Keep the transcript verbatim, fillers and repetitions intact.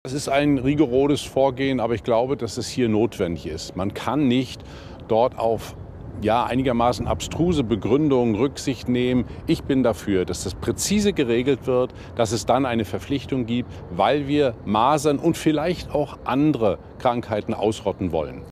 Es ist ein rigoroses Vorgehen, aber ich glaube, dass es hier notwendig ist. Man kann nicht dort auf ja, einigermaßen abstruse Begründungen Rücksicht nehmen. Ich bin dafür, dass das präzise geregelt wird, dass es dann eine Verpflichtung gibt, weil wir Masern und vielleicht auch andere Krankheiten ausrotten wollen.